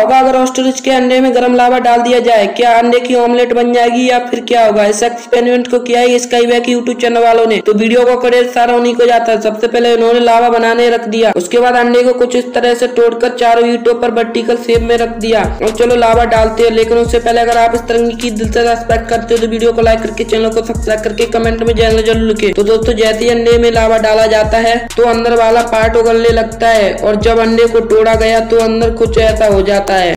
अब अगर ऑस्ट्रिच के अंडे में गर्म लावा डाल दिया जाए, क्या अंडे की ऑमलेट बन जाएगी या फिर क्या होगा? इस एक्सपेरिमेंट को किया है स्काईवैक यूट्यूब चैनल वालों ने। तो वीडियो का क्रेडिट सारा उन्हीं को जाता है। सबसे पहले उन्होंने लावा बनाने रख दिया, उसके बाद अंडे को कुछ इस तरह से तोड़कर चारों ईंटों पर वर्टिकल शेप में रख दिया। और चलो लावा डालते हैं, लेकिन उससे पहले अगर आप इस तरह की दिलचस्प एक्सपेक्ट करते हो तो वीडियो को लाइक करके चैनल को सब्सक्राइब करके कमेंट में जरूर लिखे। तो दोस्तों जैसे ही अंडे में लावा डाला जाता है तो अंदर वाला पार्ट उगलने लगता है, और जब अंडे को तोड़ा गया तो अंदर कुछ ऐसा हो जाता है।